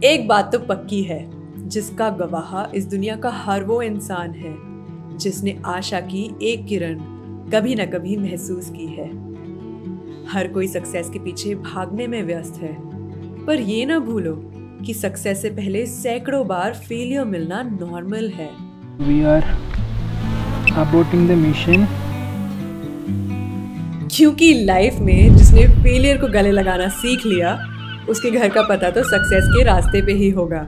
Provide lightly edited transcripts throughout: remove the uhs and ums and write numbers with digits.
एक बात तो पक्की है, जिसका गवाह इस दुनिया का हर वो इंसान है जिसने आशा की एक किरण कभी न कभी महसूस की है। हर कोई सक्सेस के पीछे भागने में व्यस्त है, पर ये ना भूलो कि सक्सेस से पहले सैकड़ों बार फेलियर मिलना नॉर्मल है। We are aborting the mission. क्योंकि लाइफ में जिसने फेलियर को गले लगाना सीख लिया, उसके घर का पता तो सक्सेस के रास्ते पे ही होगा।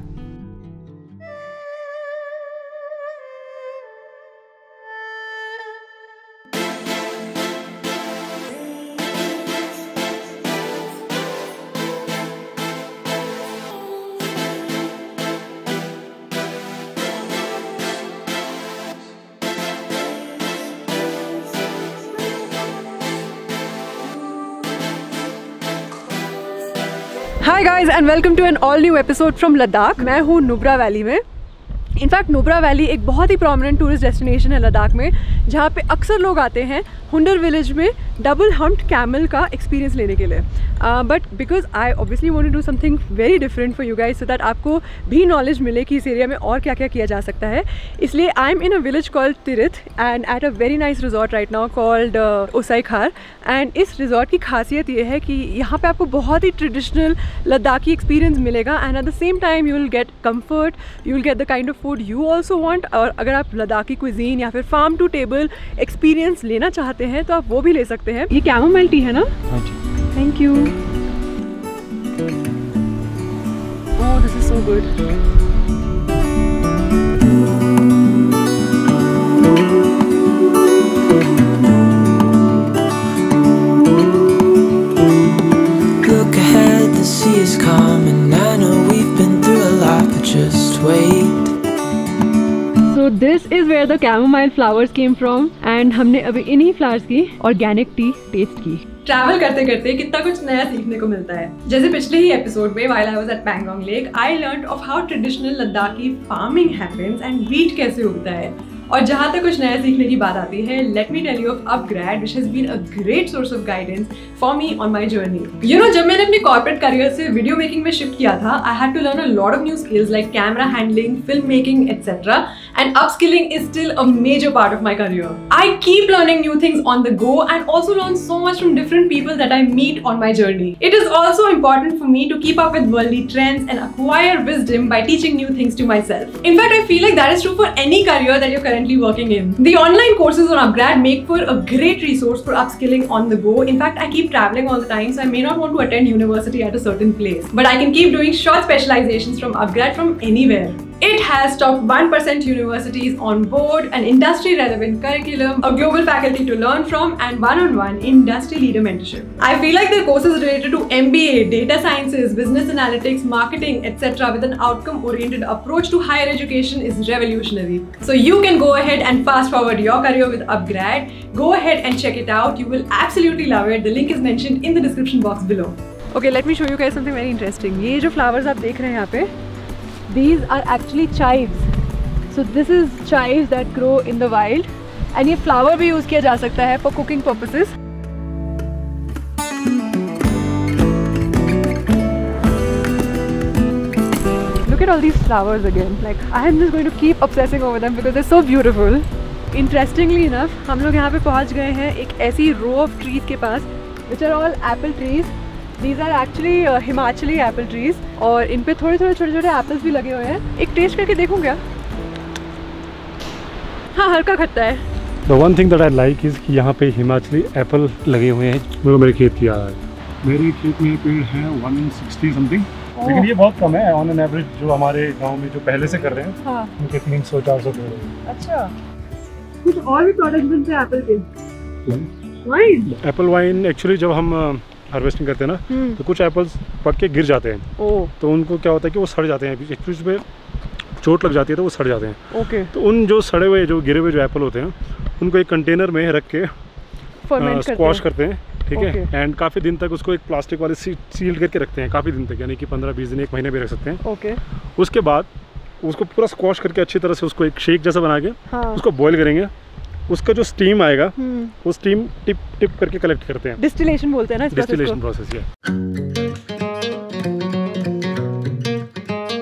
Hi guys and welcome to an all new episode from Ladakh. मैं हूँ नुब्रा वैली में। इनफैक्ट नुब्रा वैली एक बहुत ही प्रोमिनेंट टूरिस्ट डेस्टिनेशन है लद्दाख में, जहाँ पे अक्सर लोग आते हैं हुंडर विलेज में डबल हम्प्ड कैमल का एक्सपीरियंस लेने के लिए। But because I obviously want to do something very different for you guys, so that आपको भी नॉलेज मिले कि इस एरिया में और क्या क्या किया जा सकता है। इसलिए I am in a village called Tirith and at a very nice resort right now called Usai Khar. And इस रिजॉर्ट की खासियत ये है कि यहाँ पे आपको बहुत ही ट्रेडिशनल लद्दाखी एक्सपीरियंस मिलेगा and at the same time you will get comfort, you will get the kind of food you also want. और अगर आप लद्दाखी क्विजीन या फिर फार्म टू टेबल एक्सपीरियंस लेना चाहते हैं तो आप वो भी ले सकते हैं। ये कैमोमाइल टी है ना? Thank you. Oh, this is so good. So this is where the chamomile flowers came from and हमने अभी इन्हीं फ्लावर्स की ऑर्गेनिक टी टेस्ट की। ट्रैवल करते करते कितना कुछ नया सीखने को मिलता है। जैसे पिछले ही एपिसोड में while I was at Pangong lake, I learned of how traditional Ladakhi farming happens and wheat कैसे उगता है। और जहाँ तक कुछ नया सीखने की बात आती है, let me tell you of upGrad which has been a great source of guidance for me on my journey. You know, जब मैंने अपने कॉर्पोरेट करियर से वीडियो मेकिंग में शिफ्ट किया था, I had to learn a lot of new skills like camera handling, film making etcetera, and upskilling is still a major part of my career. I keep learning new things on the go and also learn so much from different people that I meet on my journey. It is also important for me to keep up with worldly trends and acquire wisdom by teaching new things to myself. In fact, I feel like that is true for any career that you're currently working in. The online courses on Upgrad make for a great resource for upskilling on the go. In fact, I keep traveling all the time, so I may not want to attend university at a certain place, but I can keep doing short specializations from Upgrad from anywhere. It has top 1% universities on board, an industry-relevant curriculum, a global faculty to learn from, and one-on-one industry leader mentorship. I feel like the courses related to MBA, data sciences, business analytics, marketing, etc. with an outcome-oriented approach to higher education is revolutionary. So you can go ahead and fast-forward your career with Upgrad. Go ahead and check it out. You will absolutely love it. The link is mentioned in the description box below. Okay, let me show you guys something very interesting. ये जो flowers आप देख रहे हैं यहाँ पे, these are actually chives. So this is chives that grow in the wild, and ये flower भी use किया जा सकता है for cooking purposes. Look at all these flowers again. Like I am just going to keep obsessing over them because they're so beautiful. Interestingly enough, हम लोग यहाँ पे पहुँच गए हैं एक ऐसी row of trees के पास, which are all apple trees. These are actually Himachali apple trees और इन पे थोड़े थोड़े छोटे छोटे एप्पल्स भी लगे हुए हैं। एक टेस्ट करके देखूं क्या? हाँ, हल्का खट्टा है। The one thing that I like is कि यहाँ पे हिमाचली एप्पल लगे हुए हैं। मेरे को मेरे खेत की याद आ रही है। मेरे खेत में पेड़ है 160 समथिंग, लेकिन ये बहुत कम है ऑन एन एवरेज। जो हमारे गाँव में जो पहले से कर रहे हैं, हाँ, उनके 300-400 पेड़ हैं। अच्छा, कुछ और भी प्रोडक्ट बनते हैं एप्पल के? Wine, Apple wine. एक्चुअली जब हम हार्वेस्टिंग करते हैं ना, तो कुछ एप्पल्स पक के गिर जाते हैं, तो उनको क्या होता है कि वो सड़ जाते हैं। एक्चुअली उसमें चोट लग जाती है तो वो सड़ जाते हैं। तो उन जो सड़े हुए जो गिरे हुए जो एप्पल होते हैं, उनको एक कंटेनर में रख के स्क्वॉश करते हैं, ठीक है। एंड काफ़ी दिन तक उसको एक प्लास्टिक वाले सील करके रखते हैं, काफ़ी दिन तक, यानी कि 15-20 दिन, 1 महीने भी रख सकते हैं। उसके बाद उसको पूरा स्क्वॉश करके अच्छी तरह से उसको एक शेक जैसा बना के उसको बॉयल करेंगे। उसका जो स्टीम आएगा वो स्टीम टिप टिप करके कलेक्ट करते हैं। डिस्टिलेशन बोलते हैं ना, डिस्टिलेशन प्रोसेस है।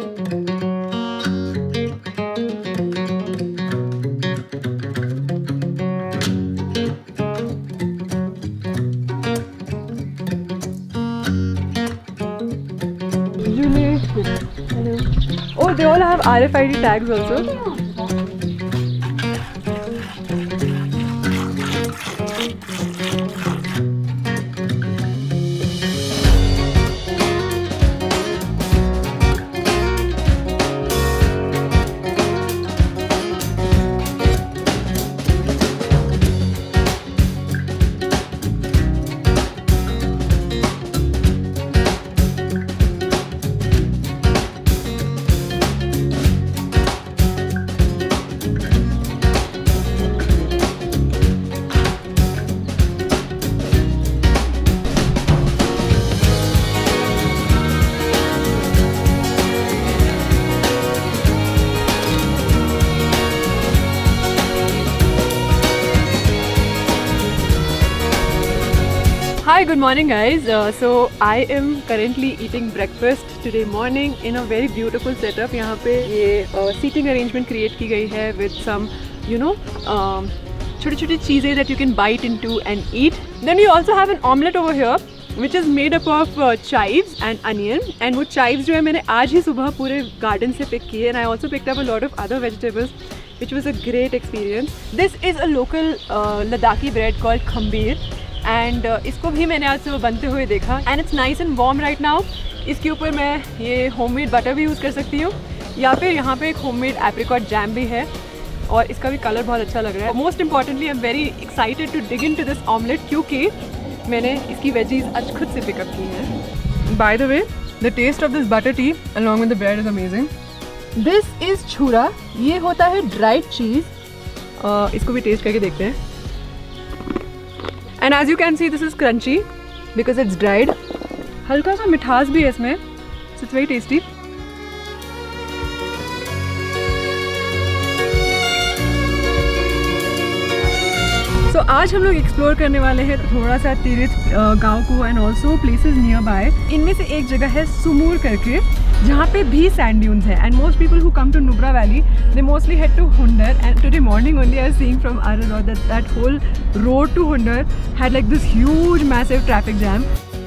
Hello. Oh, they all have RFID tags also. Hi, good morning guys. So I am currently eating breakfast today morning in a very beautiful setup. यहाँ पे ये seating arrangement create की गई है with some, you know, छोटी-छोटी चीज़ें that you can bite into and eat. Then we also have an omelette over here, which is made up of chives and onion. And वो chives जो है मैंने आज ही सुबह पूरे garden से pick किए. And I also picked up a lot of other vegetables, which was a great experience. This is a local Ladakhi bread called khambir. And इसको भी मैंने आज सुबह बनते हुए देखा and it's nice and warm right now. इसके ऊपर मैं ये होममेड बटर भी यूज़ कर सकती हूँ या फिर यहाँ पे एक होममेड एप्रिकॉट जैम भी है और इसका भी कलर बहुत अच्छा लग रहा है. Most importantly I am very excited to dig into this omelette क्योंकि मैंने इसकी वेजीज आज खुद से पिकअप की हैं. By the way, the taste of this butter tea along with the bread is amazing. This is chhura. ये होता है ड्राइड चीज़. इसको भी टेस्ट करके देखते हैं. And as you can see, this is crunchy because it's dried. हल्का सा मिठास भी है इसमें, so it's very tasty. So आज हम लोग एक्सप्लोर करने वाले हैं थोड़ा सा तीर्थ गांव को and also places nearby. इनमें से एक जगह है सुमूर करके जहाँ पे भी सैंड ड्यून्स है and most people who come to Nubra valley they mostly head to Hunder and today morning only I am seeing from our road that whole road to Hunder had like this huge massive traffic jam.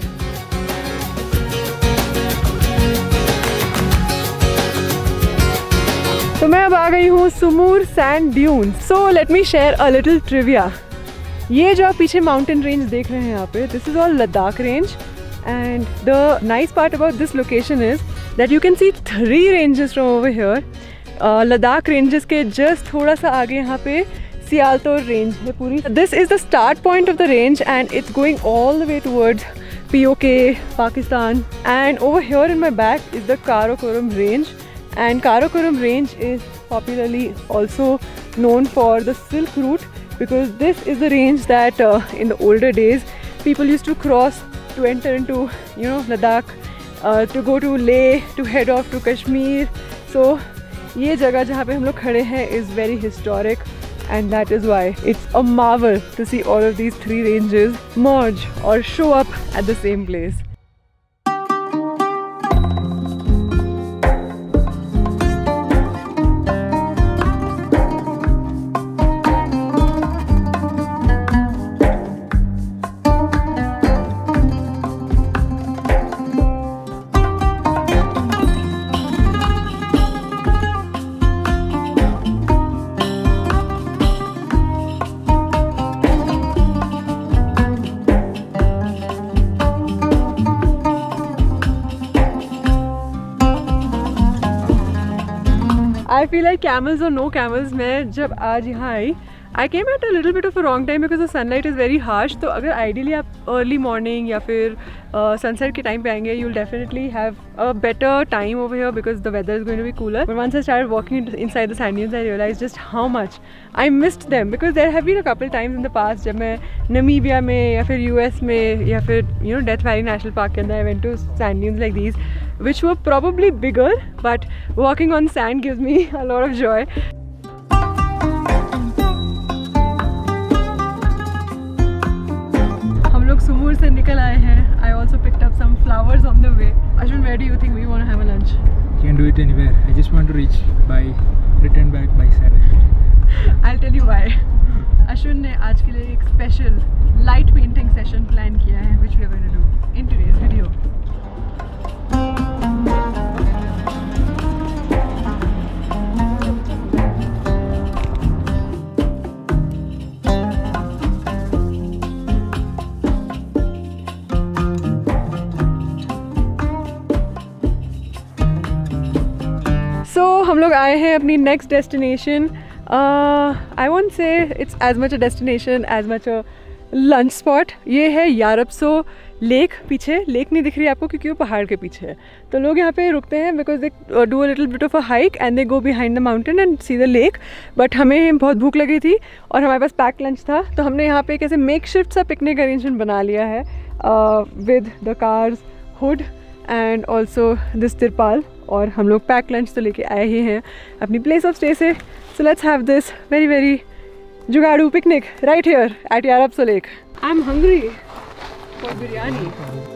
तो मैं अब आ गई हूँ Sumur sand dunes. So let me share a little trivia. ये जो आप पीछे माउंटेन रेंज देख रहे हैं यहाँ पे, this is all Ladakh range. And the nice part about this location is that you can see 3 ranges from over here. Ladakh ranges के just थोड़ा सा आगे यहाँ पे सियालतोर range है पूरी. This is the start point of the range and it's going all the way towards POK, Pakistan. And over here in my back is the Karakoram range. And Karakoram range is popularly also known for the Silk Route because this is the range that in the older days people used to cross to enter into, you know, Ladakh, to go to Leh, to head off to Kashmir. So ये जगह जहाँ पे हम लोग खड़े हैं is very historic and that is why it's a marvel to see all of these 3 ranges merge or show up at the same place. I feel like camels or no camels, मैं जब आज यहाँ आई I came at a little bit of a wrong time because the sunlight is very harsh. तो अगर ideally आप early morning या फिर sunset के time पे आएंगे, you'll definitely have a better time over here because the weather is going to be cooler. But once I started walking inside the sand dunes, I realized just how much I missed them because there have been a couple times in the past जब मैं Namibia में या फिर US में या फिर you know Death Valley National Park के अंदर I went to sand dunes like these, which were probably bigger, but walking on sand gives me a lot of joy. Sumur से निकल आए हैं. I also picked up some flowers on the way. Ashwin, where do you think we want to have a lunch? You can do it anywhere. I just want to return back by 7. I'll tell you why. Ashwin ने आज के लिए एक special light painting session plan किया है, which we are going to do in today's video. हम लोग आए हैं अपनी next destination. I won't say it's as much a destination as much a lunch spot. ये है यारप्सो लेक. पीछे लेक नहीं दिख रही आपको क्योंकि वो पहाड़ के पीछे है. तो लोग यहाँ पे रुकते हैं because they do a little bit of a hike and they go behind the mountain and see the lake. But हमें बहुत भूख लगी थी और हमारे पास पैक लंच था, तो हमने यहाँ पे कैसे मेक शिफ्ट सा पिकनिक अरेंजमेंट बना लिया है with the cars hood and also this तिरपाल. और हम लोग पैक लंच तो लेके आए ही हैं अपनी प्लेस ऑफ स्टे से. So let's have this very very जुगाड़ू picnic right here at Yarapso Lake. I'm hungry for biryani.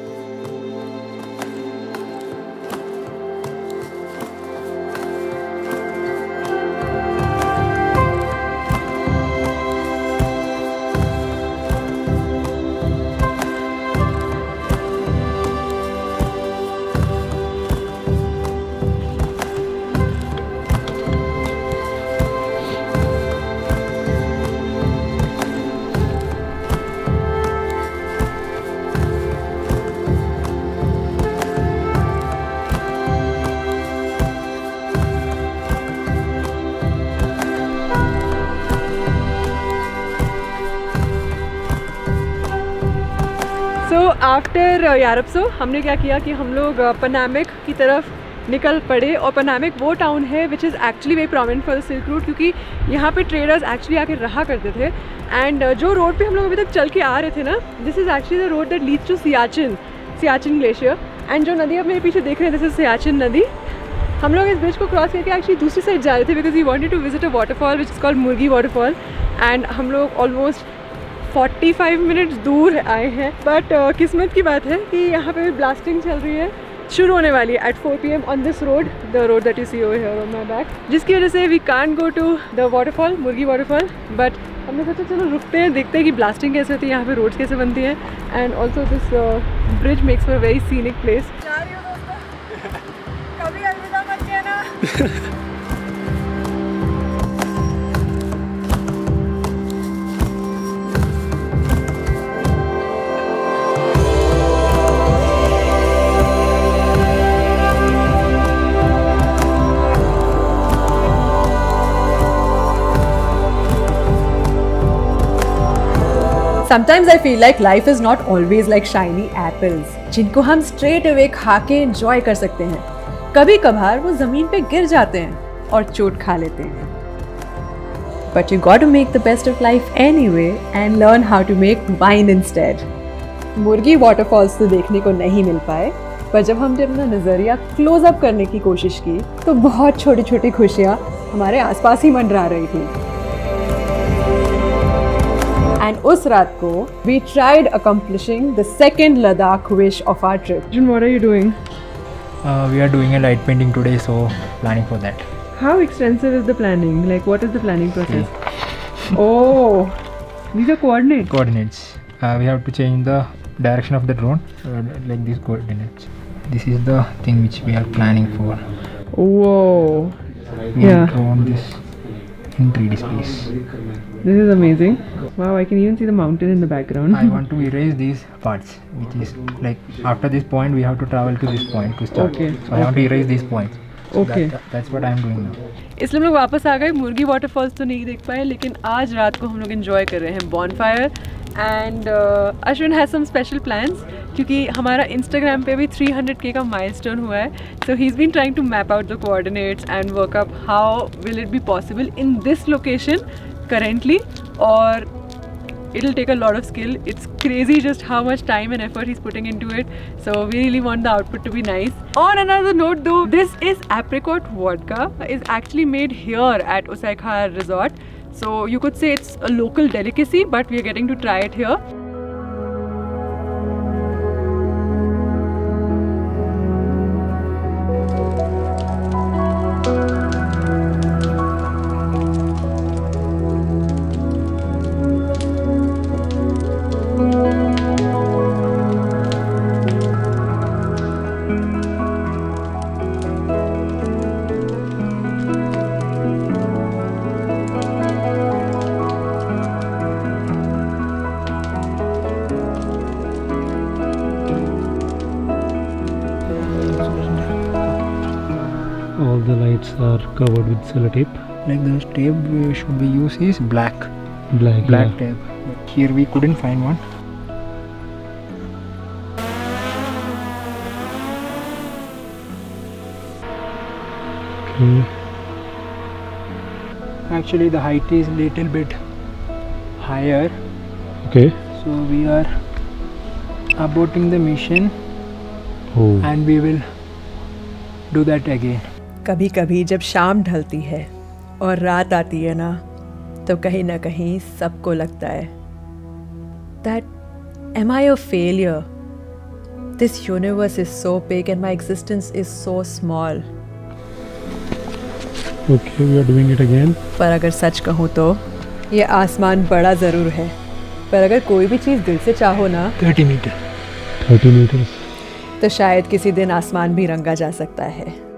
So after Yarapso हमने क्या किया कि हम लोग पनामिक की तरफ निकल पड़े. और पनामिक वो टाउन है which is actually very prominent for the silk route, क्योंकि यहाँ पे ट्रेडर्स एक्चुअली आके रहा करते थे. एंड जो रोड पे हम लोग अभी तक चल के आ रहे थे ना, this is actually the road that leads to Siachen glacier. And जो नदी आप मेरे पीछे देख रहे हैं, दिस इज़ सियाचिन नदी. हम लोग इस ब्रिज को क्रॉस करके एक्चुअली दूसरी साइड जा रहे थे because we wanted to visit a waterfall which is called Murgi waterfall. And हम लोग ऑलमोस्ट 45 मिनट्स दूर आए हैं. बट किस्मत की बात है कि यहाँ पे भी ब्लास्टिंग चल रही है, शुरू होने वाली है at 4 PM on this road, the road that you see over here on my back, जिसकी वजह से we can't go to the waterfall, Murgi waterfall. But हमने सोचा चलो रुकते हैं, देखते हैं कि ब्लास्टिंग कैसे होती है, यहाँ पे रोड्स कैसे बनती हैं. And also this bridge makes for very scenic place. जा रही हो दोस्तों, कभी अलविदा मत कहना. Sometimes I feel like life is not always like shiny apples, जिनको हम straight away खा के enjoy कर सकते हैं. कभी कभार वो ज़मीन पे गिर जाते हैं और चोट खा लेते हैं. But you got to make the best of life anyway and learn how to make wine instead. मुर्गी waterfalls तो देखने को नहीं मिल पाए, पर जब हमने अपना नज़रिया क्लोज अप करने की कोशिश की तो बहुत छोटी छोटी खुशियाँ हमारे आसपास ही मंडरा रही थी. And उस रात को we tried accomplishing the second Ladakh wish of our trip. Jun, what are you doing? We are doing a light painting today, so planning for that. How extensive is the planning? Like, what is the planning process? Oh, these are coordinates. Coordinates. We have to change the direction of the drone, like these coordinates. This is the thing which we are planning for. Whoa. We have drawn this in 3D space. This is amazing. Wow, I can even see the mountain in the background. I want to erase these parts, which is like after this point we have to travel to this point to start. Okay. So I want to erase these points. So Okay. That's what I am doing now. इसलिए हम लोग वापस आ गए. मुर्गी waterfalls तो नहीं देख पाए, लेकिन आज रात को हम लोग एंजॉय कर रहे हैं bonfire. And Ashwin has some special plans क्योंकि हमारा इंस्टाग्राम पे भी 300K का माइलस्टोन हुआ है. So he is been trying to map out the coordinates and work up how will it be possible in this location currently, or it'll take a lot of skill. It's crazy just how much time and effort he's putting into it. So we really want the output to be nice. On another note though, this is apricot vodka. Is actually made here at Usai Khar Resort. So you could say it's a local delicacy, but we are getting to try it here. All the lights are covered with sellotape. Like the tape should be used is black Black. tape. But here we couldn't find one. Okay. Actually the height is little bit higher, Okay. so we are aborting the mission Oh. and we will do that again. कभी कभी जब शाम ढलती है और रात आती है ना, तो कहीं ना कहीं सबको लगता है that am I a failure? This universe is so big and my existence is so small. Okay, we are doing it again. पर अगर सच कहूँ तो ये आसमान बड़ा ज़रूर है, पर अगर कोई भी चीज़ दिल से चाहो ना 30 meter. 30 meters. तो शायद किसी दिन आसमान भी रंगा जा सकता है।